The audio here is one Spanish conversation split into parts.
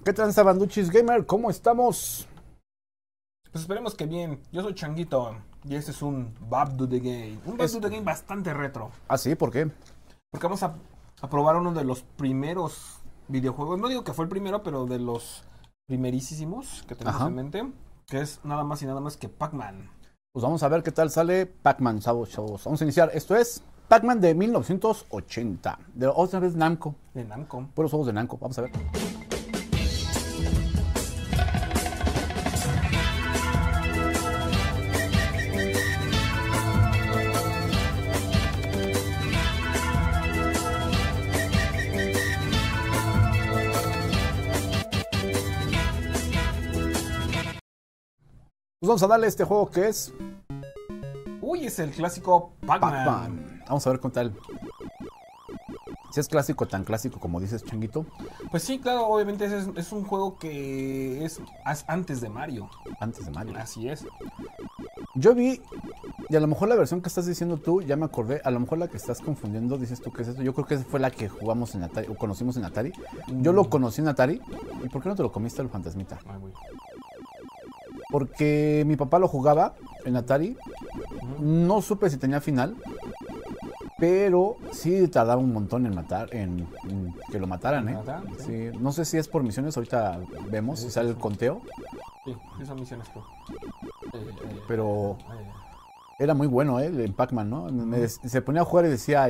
¿Qué tranza, Banduchis Gamer? ¿Cómo estamos? Pues esperemos que bien. Yo soy Changuito y este es un Back to the Game. Un Back to the Game bastante retro. ¿Ah, sí? ¿Por qué? Porque vamos a probar uno de los primeros videojuegos. No digo que fue el primero, pero de los primerísimos que tenemos en mente. Que es nada más y nada más que Pac-Man. Pues vamos a ver qué tal sale Pac-Man, chavos. Vamos a iniciar. Esto es Pac-Man de 1980. De otra vez Namco. De Namco. Puros juegos de Namco. Vamos a ver. Pues vamos a darle este juego que es Uy, es el clásico Pac-Man. Vamos a ver qué tal. Si es clásico, tan clásico como dices, Changuito. Pues sí, claro, obviamente es un juego que es antes de Mario. Antes de Mario. Así es. Yo vi, y a lo mejor la versión que estás diciendo tú, ya me acordé, a lo mejor la que estás confundiendo, dices tú que es esto. Yo creo que esa fue la que jugamos en Atari, o conocimos en Atari. Yo lo conocí en Atari. ¿Y por qué no te lo comiste el fantasmita? Ay, güey. Porque mi papá lo jugaba en Atari. No supe si tenía final. Pero sí tardaba un montón en matar, en que lo mataran, ¿eh? Sí, no sé si es por misiones, ahorita vemos si sale el conteo. Sí, son misiones. Pero era muy bueno, en Pac-Man, ¿no? Se ponía a jugar y decía,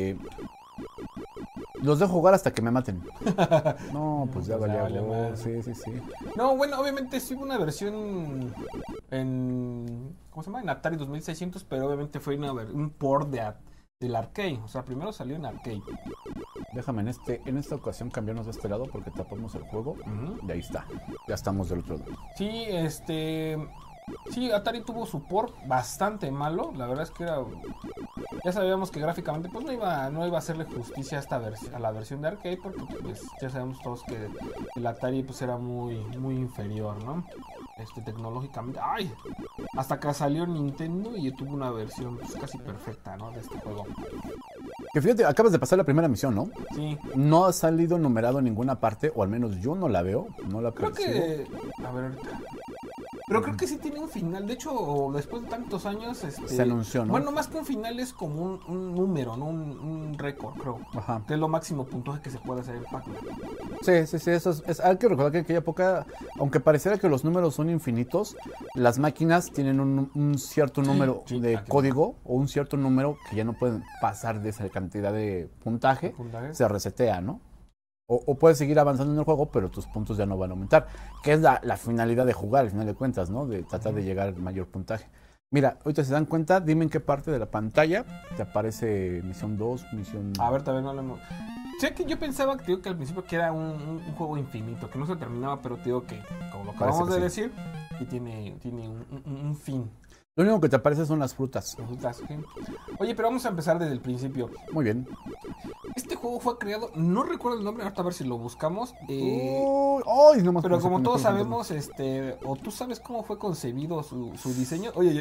los dejo jugar hasta que me maten. No, pues ya valía. Sí. No, bueno, obviamente sí hubo una versión en... ¿Cómo se llama? En Atari 2600, pero obviamente fue un port del arcade. O sea, primero salió en arcade. Déjame en esta ocasión cambiarnos de este lado porque tapamos el juego. Y ahí está. Ya estamos del otro lado. Sí, sí, Atari tuvo su port bastante malo. La verdad es que ya sabíamos que gráficamente pues no iba a hacerle justicia a la versión de arcade, porque pues, ya sabemos todos que el Atari pues era muy inferior, ¿no? Tecnológicamente. ¡Ay! Hasta que salió Nintendo y tuvo una versión pues, casi perfecta, ¿no? De este juego. Que fíjate, acabas de pasar la primera misión, ¿no? Sí. No ha salido numerado en ninguna parte, o al menos yo no la veo, no la creo percibo. A ver ahorita. Pero creo que sí tiene un final. De hecho, después de tantos años... se anunció, ¿no? Bueno, más que un final es como un número, ¿no? Un récord, creo. Ajá. Que es lo máximo puntaje que se puede hacer en Pac-Man. Sí, eso es. Hay que recordar que en aquella época, aunque pareciera que los números son infinitos, las máquinas tienen un cierto número de código o un cierto número que ya no pueden pasar de esa cantidad de puntaje. Se resetea, ¿no? O puedes seguir avanzando en el juego, pero tus puntos ya no van a aumentar. Que es la finalidad de jugar, al final de cuentas, ¿no? De tratar de llegar al mayor puntaje. Mira, ahorita se dan cuenta, dime en qué parte de la pantalla te aparece misión 2, misión... A ver, también no lo hemos... Sé que yo pensaba que al principio que era un juego infinito, que no se terminaba, pero te digo que, como lo acabamos de decir, y tiene un fin. Lo único que te aparece son las frutas. Oye, pero vamos a empezar desde el principio. Muy bien. Este juego fue creado, no recuerdo el nombre, ahorita a ver si lo buscamos. Pero como todos sabemos, o tú sabes cómo fue concebido su diseño. Oye,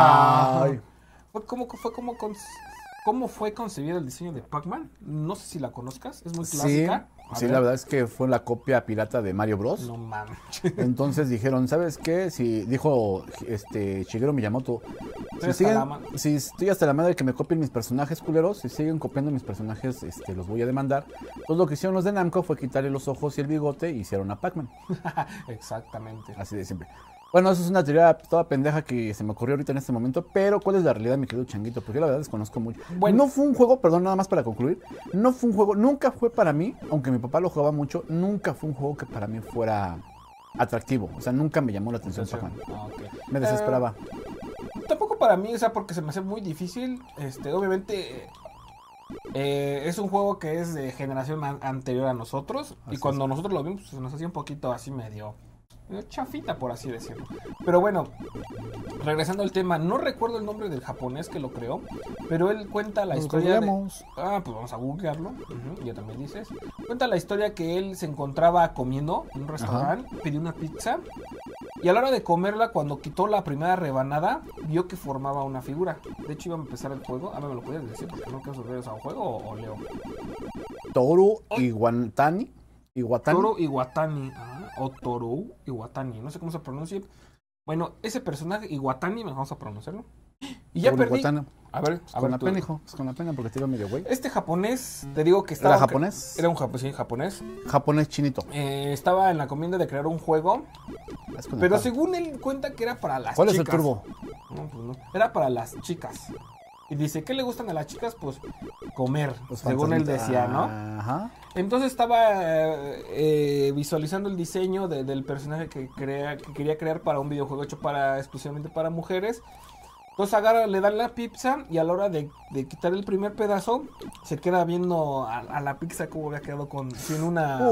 ¿Cómo fue concebido el diseño de Pac-Man? No sé si la conozcas, es muy clásica. Sí, la verdad es que fue la copia pirata de Mario Bros. No mames. Entonces dijeron, ¿sabes qué? Si dijo Shigeru Miyamoto, si estoy hasta la madre de que me copien mis personajes culeros, si siguen copiando mis personajes, los voy a demandar. Entonces lo que hicieron los de Namco fue quitarle los ojos y el bigote y hicieron a Pac-Man. Exactamente. Así de siempre. Bueno, eso es una teoría toda pendeja que se me ocurrió ahorita en este momento, pero ¿cuál es la realidad, mi querido Changuito? Porque yo la verdad desconozco mucho. Bueno, no fue un juego, perdón, nada más para concluir, no fue un juego, nunca fue para mí, aunque mi papá lo jugaba mucho, nunca fue un juego que para mí fuera atractivo. O sea, nunca me llamó la atención Pac-Man. Me desesperaba. Tampoco para mí, o sea, porque se me hace muy difícil, obviamente... es un juego que es de generación anterior a nosotros. Así y cuando nosotros lo vimos, pues, se nos hacía un poquito así medio chafita, por así decirlo. Pero bueno, regresando al tema, no recuerdo el nombre del japonés que lo creó, pero él cuenta la historia pues vamos a googlearlo. Ya también dices. Cuenta la historia que él se encontraba comiendo en un restaurante, pidió una pizza y a la hora de comerla, cuando quitó la primera rebanada, vio que formaba una figura. De hecho, iba a empezar el juego. ¿Me lo puedes decir? Porque no quiero subir eso a un juego o leo. Toru Iwatani. Toru Iwatani. Otoru Iwatani, no sé cómo se pronuncia. Bueno, ese personaje, Iwatani, vamos a pronunciarlo. Y ya perdí. Iwatani. A ver, Con la pena, hijo. Es con la pena porque te iba medio güey. Este japonés, te digo que estaba... ¿Era japonés? Era un japonés. Japonés chinito. Estaba en la comienda de crear un juego. Pero según él cuenta que era para las chicas. ¿Cuál es el turbo? No, pues no. Era para las chicas. Y dice, ¿qué le gustan a las chicas? Pues comer, Los según él decía, ¿no? Ajá. Entonces estaba visualizando el diseño del personaje que quería crear para un videojuego hecho exclusivamente para mujeres. Entonces agarra, le dan la pizza y a la hora de quitar el primer pedazo, se queda viendo a la pizza como había quedado sin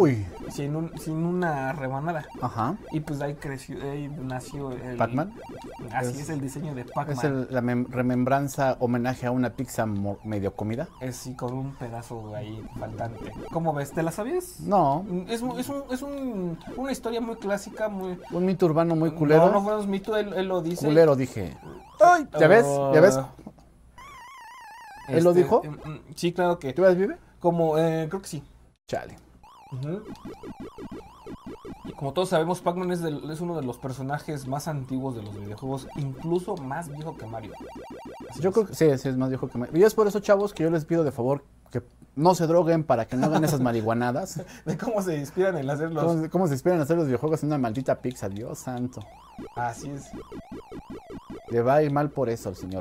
una rebanada. Ajá. Y pues ahí nació el... ¿Pac-Man? Así es el diseño de Pac-Man. Es la remembranza, homenaje a una pizza medio comida. Es sí, con un pedazo ahí faltante. ¿Cómo ves? ¿Te la sabías? No. Es una historia muy clásica, muy... Un mito urbano muy culero. No fue un mito, él lo dice. Culero, dije. ¡Ay! ¿Ya ves? ¿Ya ves? ¿Él lo dijo? Sí, claro que... ¿Tú ves, vive? Creo que sí. Chale. Uh-huh. Y como todos sabemos, Pac-Man es uno de los personajes más antiguos de los videojuegos, incluso más viejo que Mario. Yo creo que sí, es más viejo que Mario. Y es por eso, chavos, que yo les pido de favor que no se droguen para que no hagan esas marihuanadas. De cómo se inspiran en hacer los... ¿Cómo se inspiran a hacer los videojuegos en una maldita pizza? Dios santo. Así es. Le va a ir mal por eso al señor.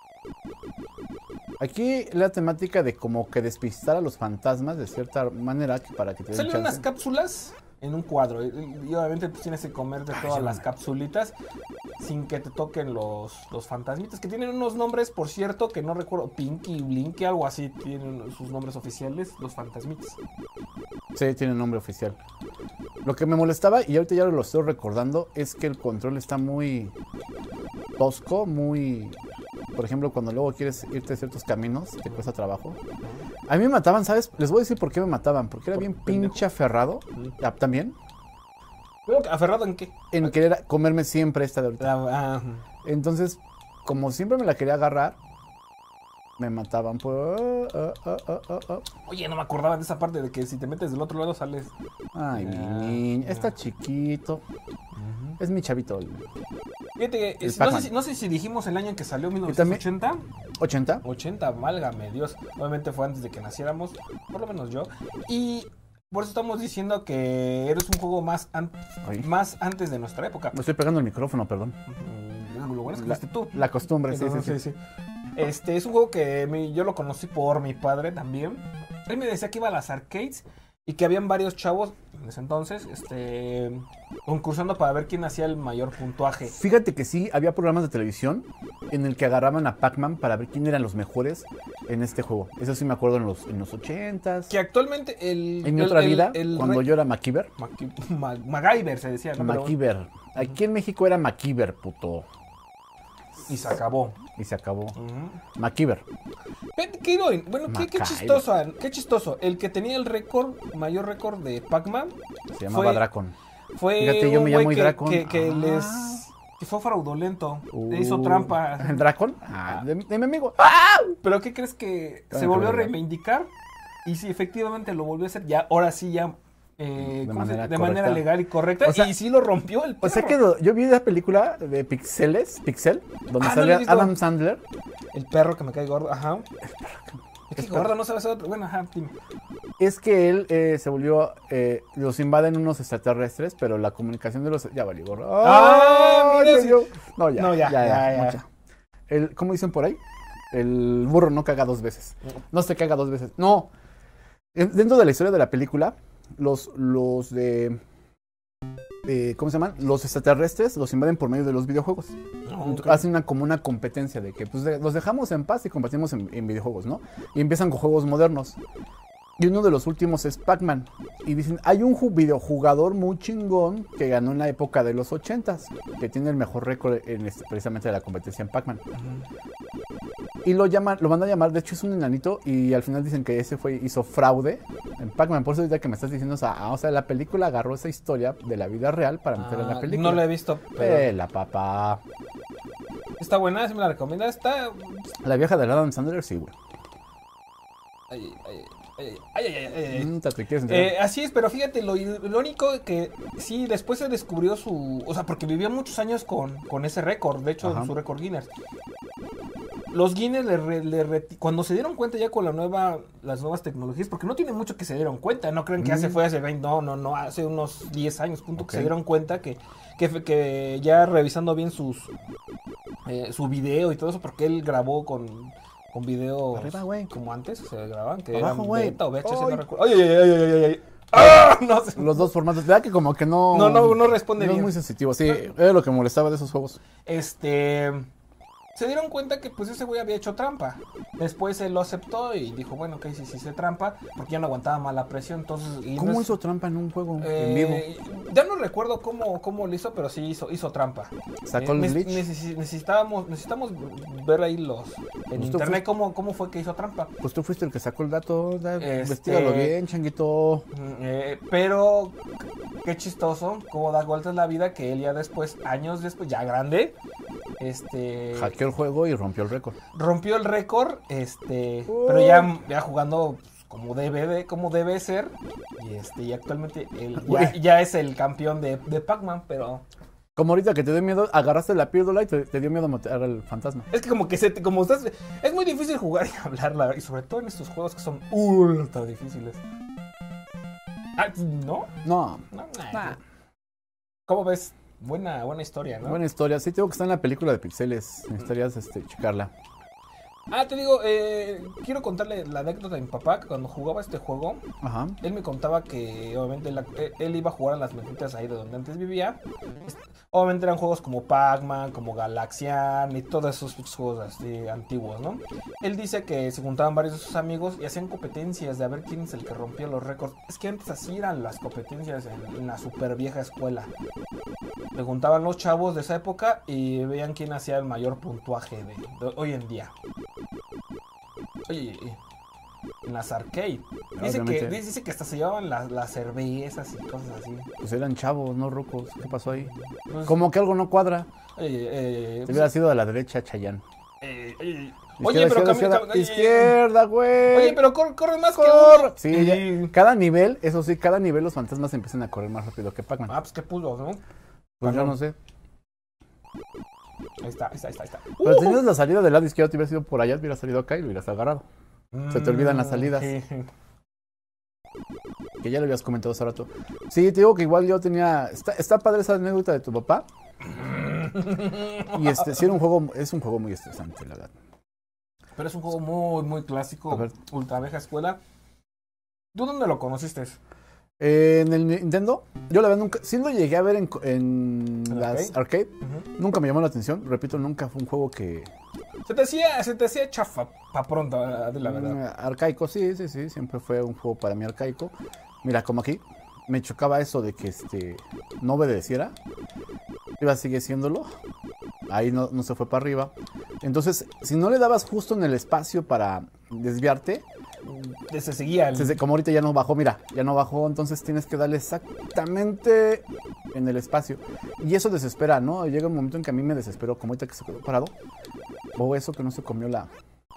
Aquí la temática de como que despistar a los fantasmas de cierta manera para que te den Salen chance. unas cápsulas en un cuadro y obviamente pues, tienes que comerte todas las capsulitas sin que te toquen los fantasmitas que tienen unos nombres, por cierto, que no recuerdo, Pinky, Blinky, algo así, tienen sus nombres oficiales, los fantasmitas. Sí, tiene nombre oficial. Lo que me molestaba, y ahorita ya lo estoy recordando, es que el control está muy tosco, muy... Por ejemplo, cuando luego quieres irte a ciertos caminos, te cuesta trabajo. A mí me mataban, ¿sabes? Les voy a decir por qué me mataban. Porque era bien pinche aferrado. ¿También? ¿Aferrado en qué? En querer comerme siempre esta de ahorita. Entonces, como siempre me la quería agarrar, me mataban por... Oye, no me acordaba de esa parte de que si te metes del otro lado sales... Ay, mi niña, está chiquito. Es mi chavito. Fíjate, no sé si dijimos el año en que salió, 1980. ¿80? 80, válgame Dios. Obviamente fue antes de que naciéramos, por lo menos yo. Y por eso estamos diciendo que eres un juego más antes de nuestra época. Me estoy pegando el micrófono, perdón. Lo bueno es que fuiste tú. La costumbre, sí. Es un juego que yo lo conocí por mi padre también. Él me decía que iba a las arcades y que habían varios chavos en ese entonces concursando para ver quién hacía el mayor puntuaje. Fíjate que sí, había programas de televisión en el que agarraban a Pac-Man para ver quién eran los mejores en este juego. Eso sí me acuerdo en los 80s. Que actualmente en mi otra vida, cuando yo era MacGyver. MacGyver se decía, ¿no? MacGyver. Aquí en México era MacGyver, puto. Y se acabó. MacGyver. Bueno, qué chistoso. El que tenía el mayor récord de Pac-Man se llamaba Dracon. Fíjate, yo me llamo Dracon. Que fue fraudulento. Le hizo trampa. ¿El Dracon? De mi amigo. Pero ¿qué crees que se volvió a reivindicar? Y sí, efectivamente lo volvió a hacer. Ya, ahora sí, ya. De manera legal y correcta. O sea, y sí lo rompió el perro. O sea que yo vi la película de Pixel, donde sale Adam Sandler. El perro que me cae gordo, ajá. Es que gordo no sabe hacer otro. Bueno, ajá, dime. Es que él se volvió, los invaden unos extraterrestres, pero la comunicación de los... Ya valió gordo. Ya. ¿Cómo dicen por ahí? El burro no caga dos veces. No se caga dos veces. No. Dentro de la historia de la película, los de... ¿cómo se llaman? Los extraterrestres los invaden por medio de los videojuegos. Okay. Hacen como una competencia de que pues, los dejamos en paz y competimos en videojuegos, ¿no? Y empiezan con juegos modernos. Y uno de los últimos es Pac-Man. Y dicen, hay un videojugador muy chingón que ganó en la época de los 80s, que tiene el mejor récord precisamente de la competencia en Pac-Man. Y lo van a llamar, de hecho es un enanito, y al final dicen que ese hizo fraude en Pac-Man. Por eso ahorita que me estás diciendo, o sea, la película agarró esa historia de la vida real para meterla en la película. No la he visto. Pero... La papá. Está buena, si me la recomiendas. La vieja de Adam Sandler, sí, güey. Te quieres enterar. Así es, pero fíjate, lo irónico que sí, después se descubrió su... O sea, porque vivió muchos años con ese récord, de hecho, su récord Guinness. Los Guinness cuando se dieron cuenta ya con las nuevas tecnologías, porque no tiene mucho que se dieron cuenta, no creen que hace 20, no, hace unos 10 años, que se dieron cuenta que ya revisando bien su video y todo eso, porque él grabó con videos como antes se grababan, que eran beta o VHS, no recuerdo. ¡Ay! ¡Ah! No sé. Los dos formatos, ¿verdad? Que como que no responde bien. No es muy sensitivo, sí, era lo que molestaba de esos juegos. Se dieron cuenta que pues ese güey había hecho trampa. Después él lo aceptó y dijo, bueno, ok, sí hice trampa, porque ya no aguantaba más la presión, entonces... ¿Cómo hizo trampa en un juego en vivo? Ya no recuerdo cómo lo hizo, pero sí hizo trampa. ¿Sacó el glitch? Necesitamos ver ahí en internet cómo fue que hizo trampa. Pues tú fuiste el que sacó el dato, investígalo bien, changuito. Pero qué chistoso cómo da vueltas la vida, que él ya después, años después, ya grande, hackeó el juego y rompió el récord. Rompió el récord, pero ya jugando como debe ser. Y actualmente él ya es el campeón de Pac-Man, pero... Como ahorita que te dio miedo, agarraste la píldora y te dio miedo matar al fantasma. Es que como estás... Es muy difícil jugar y hablarla, y sobre todo en estos juegos que son ultra difíciles. ¿No? No. ¿Cómo ves? Buena historia, ¿no? Buena historia. Sí, tengo que estar en la película de Pixeles. Necesitarías checarla. Te digo, quiero contarle la anécdota de mi papá, que cuando jugaba este juego, él me contaba que obviamente él iba a jugar a las metitas ahí de donde antes vivía. Obviamente eran juegos como Pac-Man, como Galaxian y todos esos juegos así antiguos, ¿no? Él dice que se juntaban varios de sus amigos y hacían competencias de a ver quién es el que rompía los récords. Es que antes así eran las competencias en la super vieja escuela. Se juntaban los chavos de esa época y veían quién hacía el mayor puntuaje de hoy en día. Oye, en las arcade. Dice que hasta se llevaban las cervezas y cosas así. Pues eran chavos, no rucos. ¿Qué pasó ahí? Pues, como que algo no cuadra. Te hubiera sido a la derecha, Chayanne. Oye, pero izquierda, güey. Oye, pero corre más que uno. Sí, cada nivel los fantasmas empiezan a correr más rápido que Pac-Man. Pues qué pudo, ¿no? Pues yo no sé. Ahí está. Pero tenías la salida del lado izquierdo, te hubieras ido por allá, te hubieras salido acá y lo hubieras agarrado. Se te olvidan las salidas. Que ya lo habías comentado hace rato. Sí, te digo que igual yo tenía... Está padre esa anécdota de tu papá. Y sí, es un juego muy estresante, la verdad. Pero es un juego muy, muy clásico. Ultra vieja escuela. ¿Tú dónde lo conociste? En el Nintendo. Yo la verdad nunca... Sí lo llegué a ver en las arcade. Nunca me llamó la atención. Repito, nunca fue un juego que... Se te hacía chafa para pronto, de la verdad. Arcaico, sí. Siempre fue un juego para mí arcaico. Mira, como aquí, me chocaba eso de que no obedeciera. Iba a seguir siéndolo. Ahí no se fue para arriba. Entonces, si no le dabas justo en el espacio para desviarte, se seguía. Como ahorita ya no bajó, entonces tienes que darle exactamente en el espacio. Y eso desespera, ¿no? Llega un momento en que a mí me desesperó, como ahorita que se quedó parado. O eso que no se comió la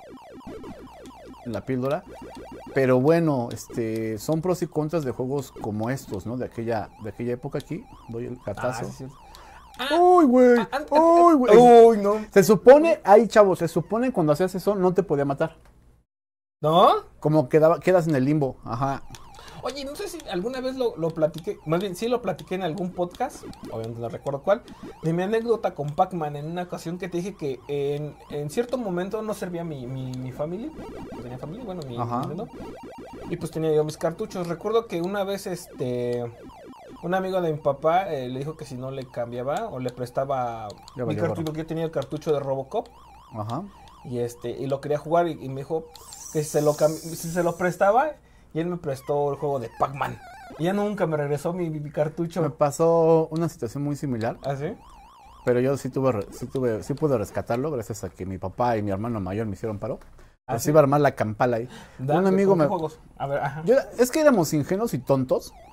píldora. Pero bueno, son pros y contras de juegos como estos, ¿no? De aquella época aquí. Doy el catazo. Sí. ¡Uy, güey! ¡Uy, güey! ¡Uy, no! Se supone, chavos, cuando hacías eso no te podía matar. ¿No? Como quedas en el limbo, ajá. Oye, no sé si alguna vez lo platiqué, más bien sí lo platiqué en algún podcast, obviamente no recuerdo cuál, de mi anécdota con Pac-Man en una ocasión que te dije que en cierto momento no servía mi familia, tenía familia, bueno, mi Nintendo, y pues tenía yo mis cartuchos. Recuerdo que una vez un amigo de mi papá le dijo que si no le cambiaba o le prestaba mi cartucho, porque yo tenía el cartucho de Robocop. Ajá. Y lo quería jugar y me dijo que si se lo prestaba, y él me prestó el juego de Pac-Man. Y ya nunca me regresó mi cartucho. Me pasó una situación muy similar. ¿Ah, sí? Pero yo sí pude rescatarlo gracias a que mi papá y mi hermano mayor me hicieron paro. ¿Ah, sí? sí? Iba a armar la campala ahí. Un amigo ¿Qué juegos? A ver, ajá. Es que éramos ingenuos y tontos.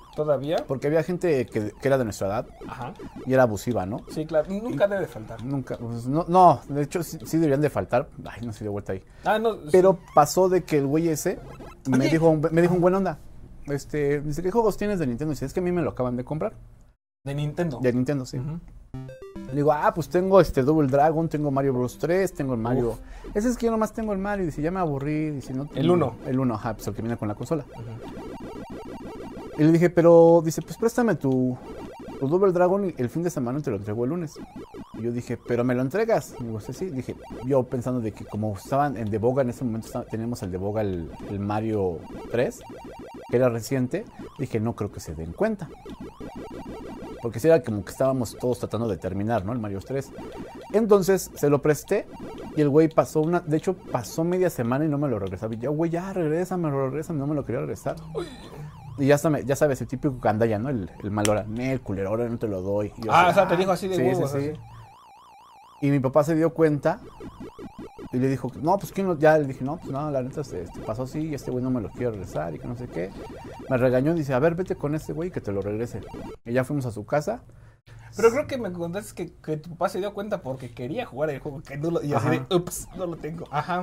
¿Todavía? Porque había gente que era de nuestra edad. Ajá. Y era abusiva, ¿no? Sí, claro. Nunca debe faltar. Nunca, pues, no, de hecho sí deberían de faltar. Ay, no se dio vuelta ahí. No. Pero pasó de que el güey ese me Oye. dijo un buena onda. Dice, ¿qué juegos tienes de Nintendo? Dice, es que a mí me lo acaban de comprar. De Nintendo. De Nintendo, sí. Ujú. Le digo, pues tengo Double Dragon, tengo Mario Bros 3, tengo el Mario. Ese es que yo nomás tengo el Mario. Dice, ya me aburrí. Dice, no. El 1. El 1, ajá, pues el que viene con la consola. Ujú. Y le dije, pero, dice, pues préstame tu Double Dragon y el fin de semana te lo entrego el lunes. Y yo dije, ¿pero me lo entregas? Y digo, sí. Dije, yo pensando de que como estaban en de boga, en ese momento teníamos el de boga el Mario 3, que era reciente, dije, no creo que se den cuenta. Porque sí era como que estábamos todos tratando de terminar, ¿no? El Mario 3. Entonces, se lo presté y el güey pasó media semana y no me lo regresaba. Y yo, güey, ya, regrésame, no me lo quería regresar. Y ya sabes, el típico gandalla, ¿no? El malora. El culero, ahora no te lo doy. Y yo, o sea, te dijo así de sí, huevos. sí. Así. Y mi papá se dio cuenta y le dijo, no, pues ¿quién lo...? Ya le dije, no, pues no, la neta pasó así y este güey no me lo quiere regresar y que no sé qué. Me regañó y dice, a ver, vete con este güey que te lo regrese. Y ya fuimos a su casa. Pero creo que me contaste que tu papá se dio cuenta porque quería jugar el juego, que no lo, y así de, ups, no lo tengo. Ajá.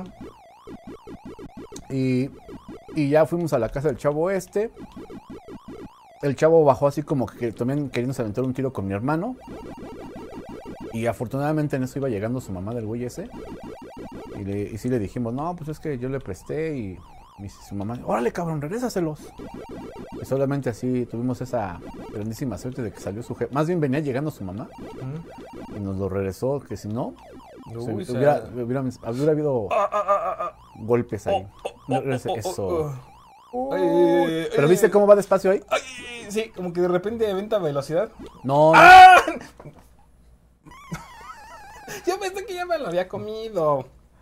Y ya fuimos a la casa del chavo este. El chavo bajó así como que también queriéndose aventar un tiro con mi hermano. Y afortunadamente en eso iba llegando su mamá del güey ese. Y sí le dijimos, no, pues es que yo le presté y dice su mamá, órale cabrón, regrésaselos. Y solamente así tuvimos esa grandísima suerte de que salió su jefe. Más bien venía llegando su mamá y nos lo regresó, que si no, hubiera habido golpes ahí. Eso. Pero ¿viste cómo va despacio ahí? Ay, sí, como que de repente venta velocidad. No. ¡Ah! Yo pensé que ya me lo había comido.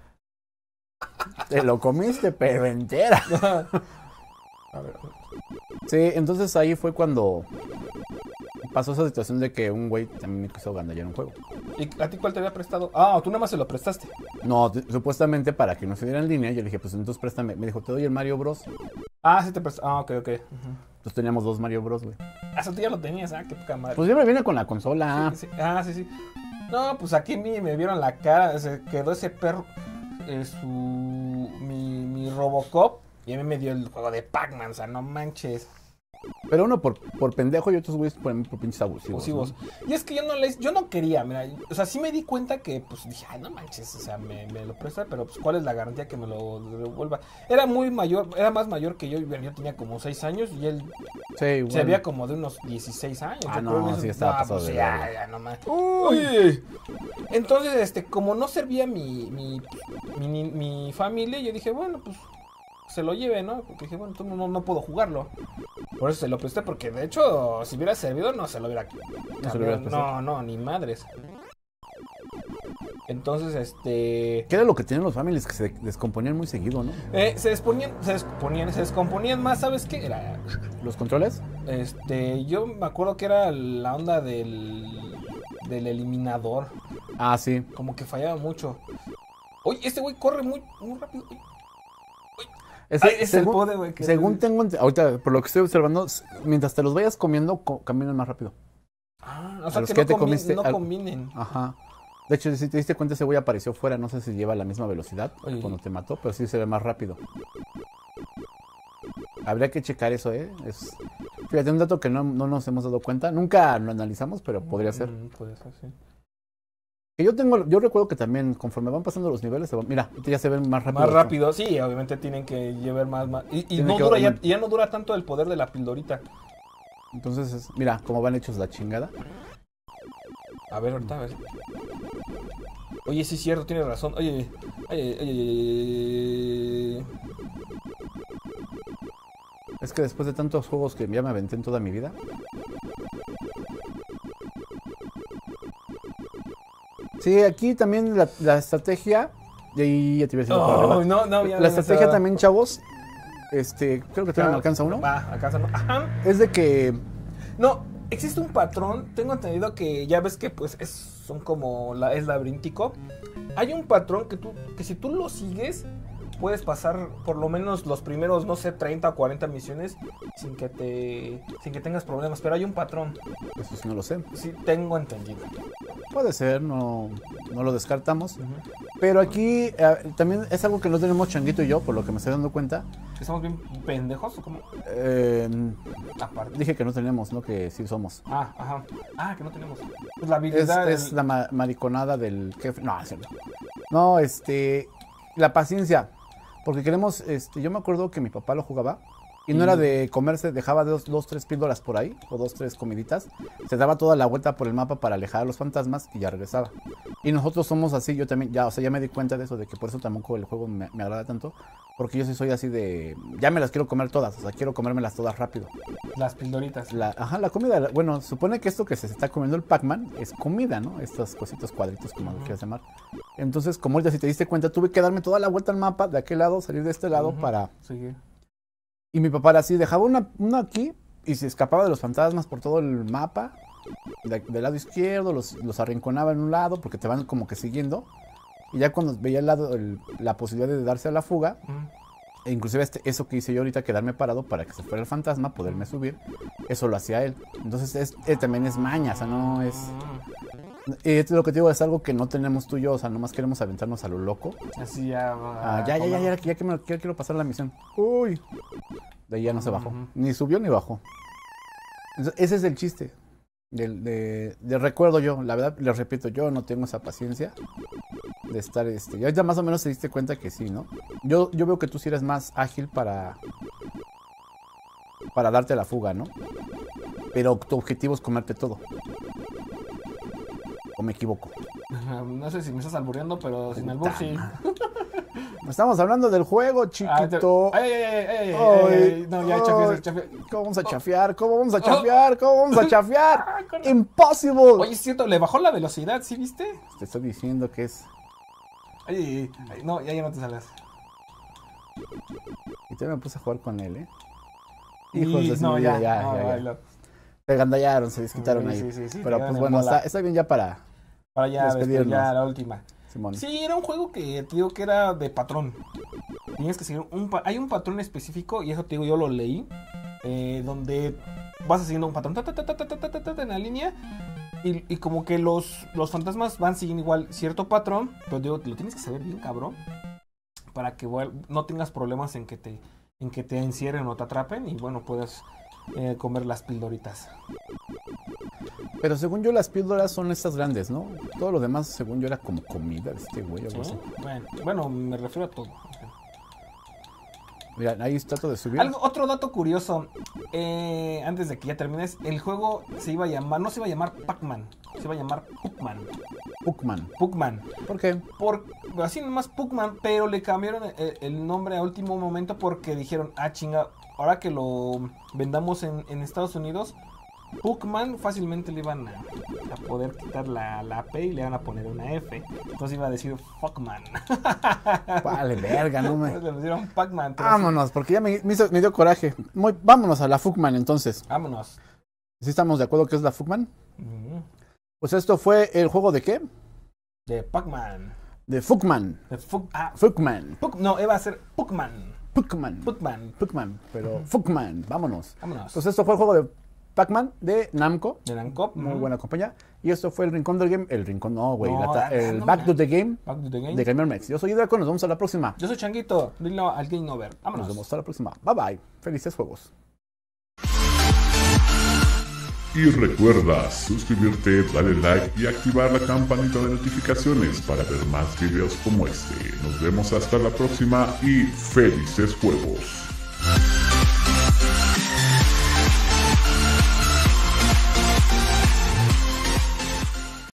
Te lo comiste, pero entera. A ver. Sí, entonces ahí fue cuando pasó esa situación de que un güey también me quiso gandallar un juego. ¿Y a ti cuál te había prestado? Tú nada más se lo prestaste. No, supuestamente para que no se diera en línea, yo le dije, pues entonces préstame. Me dijo, te doy el Mario Bros. Sí te prestó. Ok. Entonces teníamos 2 Mario Bros, güey. Eso tú ya lo tenías, qué poca madre. Pues siempre viene con la consola. Sí. Sí. No, pues aquí me vieron la cara, se quedó ese perro, mi Robocop, y a mí me dio el juego de Pac-Man, o sea, no manches. Pero uno por pendejo y otros güeyes por pinches abusivos. ¿No? Y es que yo no quería, mira, o sea, sí me di cuenta que, pues dije, no manches, o sea, me lo presta, pero pues ¿cuál es la garantía que me lo devuelva? Era más mayor que yo tenía como 6 años y él se veía como de unos 16 años. Sí, estaba pasado pues, de ya, no manches. Uy. Entonces, como no servía mi familia, yo dije, bueno, pues se lo lleve, ¿no? Porque dije, bueno, no puedo jugarlo. Por eso se lo presté, porque de hecho, si hubiera servido, no se lo hubiera cambiado. No, ni madres. Entonces, ¿qué era lo que tenían los families? Que se descomponían muy seguido, ¿no? Se descomponían más, ¿sabes qué? Era... ¿Los controles? Yo me acuerdo que era la onda del eliminador. Sí. Como que fallaba mucho. Oye, este güey corre muy rápido. Es el poder, güey. Según tengo... Ahorita, por lo que estoy observando, mientras te los vayas comiendo, caminan más rápido. O sea, que no combinen. Ajá. De hecho, si te diste cuenta, ese güey apareció fuera. No sé si lleva la misma velocidad cuando te mató, pero sí se ve más rápido. Habría que checar eso, Fíjate, un dato que no nos hemos dado cuenta. Nunca lo analizamos, pero podría ser. Puede ser, sí. Que yo recuerdo que también, conforme van pasando los niveles, mira, ya se ven más rápido. Más rápido, sí, obviamente tienen que llevar más. Y no dura, ya no dura tanto el poder de la pildorita. Entonces, mira, cómo van hechos la chingada. A ver, ahorita, a ver. Oye, sí es cierto, tienes razón. Oye. Es que después de tantos juegos que ya me aventé en toda mi vida. Sí, aquí también la estrategia. Y ahí ya te iba a decir la estrategia también, chavos. Creo que todavía me alcanza uno. Alcanza uno. Ajá. Es de que. No, existe un patrón. Tengo entendido que ya ves que pues es laberíntico. Hay un patrón que si tú lo sigues, puedes pasar por lo menos los primeros, no sé, 30 o 40 misiones sin que tengas problemas, pero hay un patrón. Eso sí no lo sé. Sí, tengo entendido. Puede ser, no lo descartamos. Pero aquí también es algo que no tenemos Changuito y yo, por lo que me estoy dando cuenta. ¿Estamos bien pendejos o cómo? Aparte. Dije que no tenemos, no que sí somos. Ajá. Que no tenemos. Pues la habilidad es la mariconada del jefe. No, es cierto. No, la paciencia. Porque queremos, yo me acuerdo que mi papá lo jugaba. Y no era de comerse, dejaba 2-3 píldoras por ahí, o 2-3 comiditas. Se daba toda la vuelta por el mapa para alejar a los fantasmas y ya regresaba. Y nosotros somos así, yo también, ya me di cuenta de eso, de que por eso tampoco el juego me agrada tanto. Porque yo sí soy así de, ya me las quiero comer todas, o sea, quiero comérmelas todas rápido. Las pildoritas. La comida, bueno, supone que esto que se está comiendo el Pac-Man es comida, ¿no? Estos cositos cuadritos, como lo quieras llamar. Entonces, como ya si te diste cuenta, tuve que darme toda la vuelta al mapa, de aquel lado, salir de este lado para seguir. Y mi papá era así, dejaba una aquí y se escapaba de los fantasmas por todo el mapa. Del lado izquierdo, los arrinconaba en un lado porque te van como que siguiendo. Y ya cuando veía la posibilidad de darse a la fuga, e inclusive eso que hice yo ahorita, quedarme parado para que se fuera el fantasma, poderme subir, eso lo hacía él. Entonces también es maña, o sea, no es... lo que te digo es algo que no tenemos tú y yo, o sea, nomás queremos aventarnos a lo loco. Así ya... Ya quiero pasar la misión. Uy. De ahí ya no se bajó. Ni subió ni bajó. Entonces, ese es el chiste. De recuerdo yo, la verdad, les repito, yo no tengo esa paciencia de estar, y ahorita más o menos te diste cuenta que sí, ¿no? Yo veo que tú sí eres más ágil para darte la fuga, ¿no? Pero tu objetivo es comerte todo. ¿O me equivoco? No sé si me estás albureando, pero sin albur sí. Estamos hablando del juego, chiquito. No, ya chafié. ¿Cómo vamos a chafiar? ¿Cómo vamos a chafiar? Impossible. Oye, es cierto, le bajó la velocidad, ¿sí viste? Te estoy diciendo que es... No, ya no te salgas. Y te me puse a jugar con él, ¿eh? Hijos de su vida, ya. Se gandallaron, se desquitaron ahí. Sí, pero pues bueno, está bien ya para ya despedirnos. Ya la última. Simón. Sí, era un juego que te digo que era de patrón. Tienes que seguir hay un patrón específico, y eso te digo, yo lo leí, donde vas haciendo un patrón en la línea, y como que los fantasmas van siguiendo igual cierto patrón, pero digo, lo tienes que saber bien, cabrón, para que no tengas problemas en que te encierren o te atrapen, y bueno, puedas comer las pildoritas. Pero según yo las píldoras son estas grandes, ¿no? Todo lo demás, según yo, era como comida de este güey. ¿Sí? Bueno, me refiero a todo. Mira, ahí trato de subir. Otro dato curioso, antes de que ya termines, el juego no se iba a llamar Pac-Man, se iba a llamar Puckman. ¿Por qué? Así nomás Puckman, pero le cambiaron el nombre a último momento porque dijeron, chinga, ahora que lo vendamos en Estados Unidos, Puckman fácilmente le iban a poder quitar la P y le van a poner una F. Entonces iba a decir Fuckman. Vale, verga, no me... Le pusieron Pac-Man. Vámonos, porque ya me dio coraje. Vámonos a la Fuckman entonces. Vámonos. ¿Sí estamos de acuerdo que es la Fuckman? Pues esto fue el juego de ¿qué? De Pac-Man. De Fuckman. Fuckman. No, iba a ser Puckman. Puckman, pero Fuckman, vámonos. Pues esto fue el juego de Pac-Man de Namco. Muy buena compañía. Y esto fue el Rincón del Game. El Rincón, no, güey. El Back to the Game. De Gamermex. Yo soy Draco, nos vemos a la próxima. Yo soy Changuito. Dilo al Game Over. Vámonos. Nos vemos hasta la próxima. Bye bye. Felices juegos. Y recuerda suscribirte, darle like y activar la campanita de notificaciones para ver más videos como este. Nos vemos hasta la próxima y felices juegos.